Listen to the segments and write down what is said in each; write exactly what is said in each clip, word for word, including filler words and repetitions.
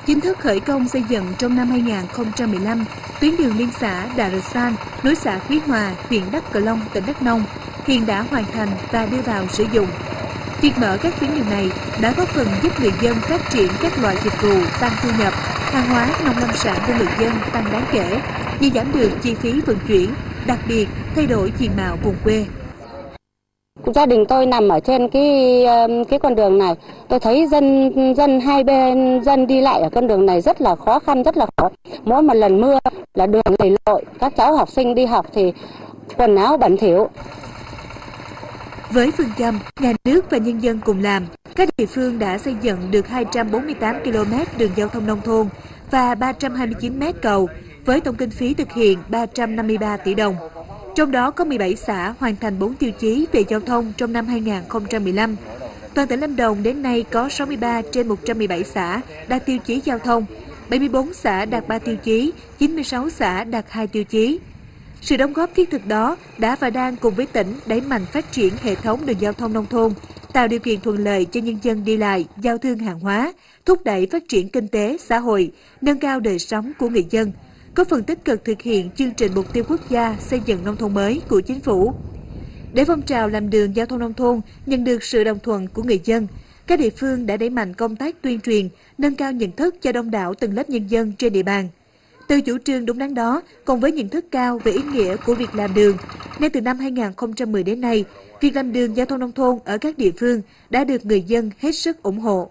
chính thức khởi công xây dựng trong năm hai nghìn không trăm mười lăm, tuyến đường liên xã Đà Rờ San, nối xã Quý Hòa, huyện Đắk Cờ Long, tỉnh Đắk Nông hiện đã hoàn thành và đưa vào sử dụng. Việc mở các tuyến đường này đã góp phần giúp người dân phát triển các loại dịch vụ, tăng thu nhập, hàng hóa nông lâm sản của người dân tăng đáng kể, như giảm được chi phí vận chuyển, đặc biệt thay đổi diện mạo vùng quê. Gia đình tôi nằm ở trên cái cái con đường này, tôi thấy dân dân hai bên dân đi lại ở con đường này rất là khó khăn, rất là khó. Mỗi một lần mưa là đường lầy lội, các cháu học sinh đi học thì quần áo bẩn thỉu. Với phương châm nhà nước và nhân dân cùng làm, các địa phương đã xây dựng được hai trăm bốn mươi tám ki lô mét đường giao thông nông thôn và ba trăm hai mươi chín mét cầu, với tổng kinh phí thực hiện ba trăm năm mươi ba tỷ đồng. Trong đó có mười bảy xã hoàn thành bốn tiêu chí về giao thông trong năm hai nghìn không trăm mười lăm. Toàn tỉnh Lâm Đồng đến nay có sáu mươi ba trên một trăm mười bảy xã đạt tiêu chí giao thông, bảy mươi bốn xã đạt ba tiêu chí, chín mươi sáu xã đạt hai tiêu chí. Sự đóng góp thiết thực đó đã và đang cùng với tỉnh đẩy mạnh phát triển hệ thống đường giao thông nông thôn, tạo điều kiện thuận lợi cho nhân dân đi lại, giao thương hàng hóa, thúc đẩy phát triển kinh tế, xã hội, nâng cao đời sống của người dân, có phần tích cực thực hiện chương trình mục tiêu quốc gia xây dựng nông thôn mới của chính phủ. Để phong trào làm đường giao thông nông thôn nhận được sự đồng thuận của người dân, các địa phương đã đẩy mạnh công tác tuyên truyền, nâng cao nhận thức cho đông đảo tầng lớp nhân dân trên địa bàn. Từ chủ trương đúng đắn đó, cùng với nhận thức cao về ý nghĩa của việc làm đường, nên từ năm hai nghìn không trăm mười đến nay, việc làm đường giao thông nông thôn ở các địa phương đã được người dân hết sức ủng hộ.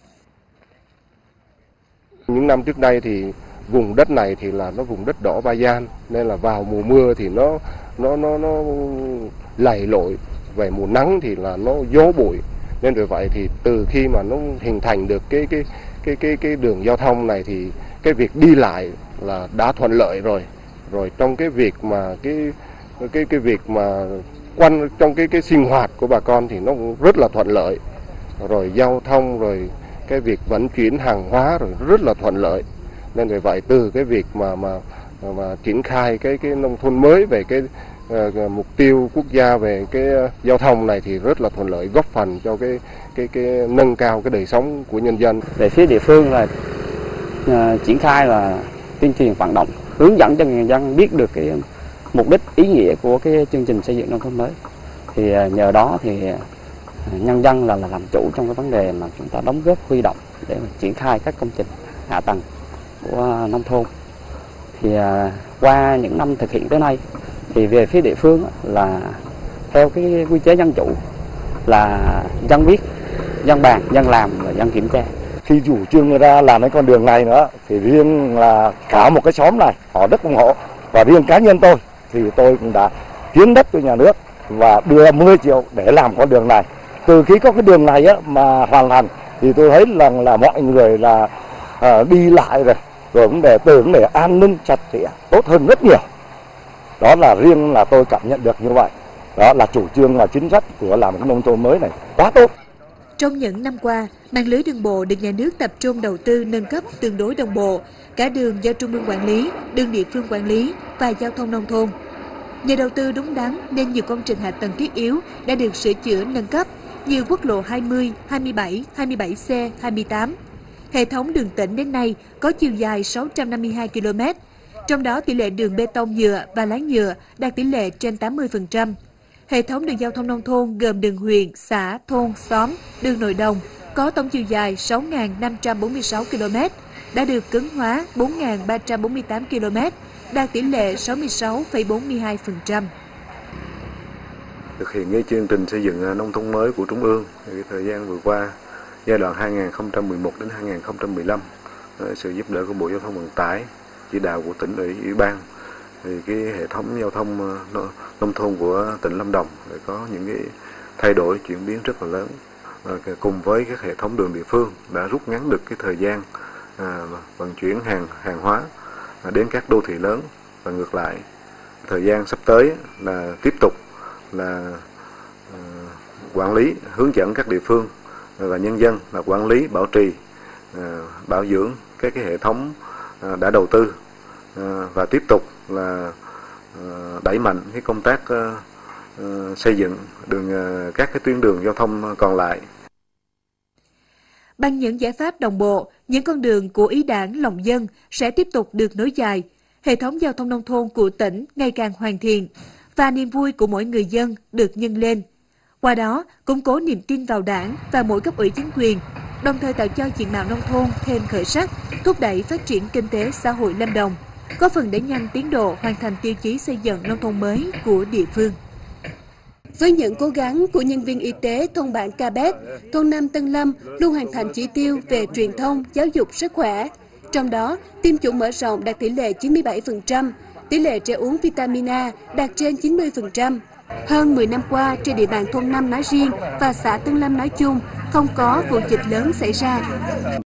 Những năm trước đây thì vùng đất này thì là nó vùng đất đỏ Ba Gian, nên là vào mùa mưa thì nó nó nó nó lầy lội, về mùa nắng thì là nó gió bụi, nên vì vậy thì từ khi mà nó hình thành được cái cái cái cái cái đường giao thông này thì cái việc đi lại là đã thuận lợi rồi. Rồi trong cái việc mà cái cái cái việc mà quan trong cái cái sinh hoạt của bà con thì nó cũng rất là thuận lợi. Rồi giao thông, rồi cái việc vận chuyển hàng hóa rồi rất là thuận lợi. Nên vì vậy từ cái việc mà mà mà triển khai cái cái nông thôn mới về cái uh, mục tiêu quốc gia về cái uh, giao thông này thì rất là thuận lợi, góp phần cho cái cái cái nâng cao cái đời sống của nhân dân. Về phía địa phương là uh, triển khai là tuyên truyền vận động, hướng dẫn cho người dân biết được cái mục đích, ý nghĩa của cái chương trình xây dựng nông thôn mới. Thì uh, nhờ đó thì uh, nhân dân là, là làm chủ trong cái vấn đề mà chúng ta đóng góp huy động để mà triển khai các công trình hạ tầng của nông thôn. Thì uh, qua những năm thực hiện tới nay thì về phía địa phương là theo cái quy chế dân chủ là dân biết, dân bàn, dân làm và dân kiểm tra. Khi chủ trương ra làm cái con đường này nữa thì riêng là cả một cái xóm này họ rất ủng hộ, và riêng cá nhân tôi thì tôi cũng đã hiến đất cho nhà nước và đưa mười triệu để làm con đường này. Từ khi có cái đường này á, mà hoàn thành thì tôi thấy rằng là, là mọi người là uh, đi lại rồi, rồi vấn đề từ vấn đề an ninh chặt chẽ tốt hơn rất nhiều. Đó là riêng là tôi cảm nhận được như vậy. Đó là chủ trương và chính sách của làm cái nông thôn mới này quá tốt. Trong những năm qua, mạng lưới đường bộ được nhà nước tập trung đầu tư nâng cấp tương đối đồng bộ, cả đường do trung ương quản lý, đường địa phương quản lý và giao thông nông thôn. Nhờ đầu tư đúng đắn nên nhiều công trình hạ tầng thiết yếu đã được sửa chữa nâng cấp như quốc lộ hai mươi, hai mươi bảy, hai mươi bảy C, hai mươi tám. Hệ thống đường tỉnh đến nay có chiều dài sáu trăm năm mươi hai ki lô mét, trong đó tỷ lệ đường bê tông nhựa và láng nhựa đạt tỷ lệ trên tám mươi phần trăm. Hệ thống đường giao thông nông thôn gồm đường huyện, xã, thôn, xóm, đường nội đồng có tổng chiều dài sáu nghìn năm trăm bốn mươi sáu ki lô mét, đã được cứng hóa bốn nghìn ba trăm bốn mươi tám ki lô mét, đạt tỷ lệ sáu mươi sáu phẩy bốn mươi hai phần trăm. Thực hiện cái chương trình xây dựng nông thôn mới của Trung ương, cái thời gian vừa qua, giai đoạn hai nghìn không trăm mười một đến hai nghìn không trăm mười lăm, sự giúp đỡ của Bộ Giao thông Vận tải, chỉ đạo của tỉnh ủy, ủy ban, thì cái hệ thống giao thông nông thôn của tỉnh Lâm Đồng có những cái thay đổi, chuyển biến rất là lớn. Cùng với các hệ thống đường địa phương đã rút ngắn được cái thời gian à, vận chuyển hàng hàng hóa à, đến các đô thị lớn và ngược lại. Thời gian sắp tới là tiếp tục là à, quản lý, hướng dẫn các địa phương và nhân dân là quản lý, bảo trì, à, bảo dưỡng các cái hệ thống à, đã đầu tư à, và tiếp tục là à, đẩy mạnh cái công tác à, à, xây dựng đường à, các cái tuyến đường giao thông còn lại. Bằng những giải pháp đồng bộ, những con đường của ý đảng lòng dân sẽ tiếp tục được nối dài, hệ thống giao thông nông thôn của tỉnh ngày càng hoàn thiện và niềm vui của mỗi người dân được nhân lên. Qua đó, củng cố niềm tin vào đảng và mỗi cấp ủy chính quyền, đồng thời tạo cho diện mạo nông thôn thêm khởi sắc, thúc đẩy phát triển kinh tế xã hội Lâm Đồng, góp phần đẩy nhanh tiến độ hoàn thành tiêu chí xây dựng nông thôn mới của địa phương. Với những cố gắng của nhân viên y tế thôn bản Ca Bét, thôn Nam Tân Lâm luôn hoàn thành chỉ tiêu về truyền thông, giáo dục sức khỏe. Trong đó, tiêm chủng mở rộng đạt tỷ lệ chín mươi bảy phần trăm, tỷ lệ trẻ uống vitamin A đạt trên chín mươi phần trăm. Hơn mười năm qua, trên địa bàn thôn Năm nói riêng và xã Tân Lâm nói chung, không có vụ dịch lớn xảy ra.